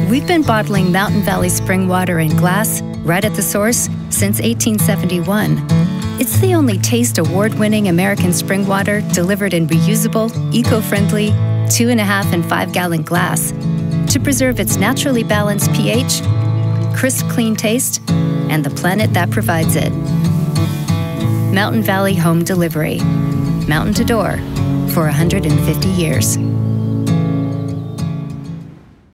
We've been bottling Mountain Valley spring water in glass, right at the source, since 1871. It's the only Taste Award-winning American spring water delivered in reusable, eco-friendly 2.5 and 5-gallon glass to preserve its naturally balanced pH, crisp, clean taste, and the planet that provides it. Mountain Valley Home Delivery. Mountain to door for 150 years.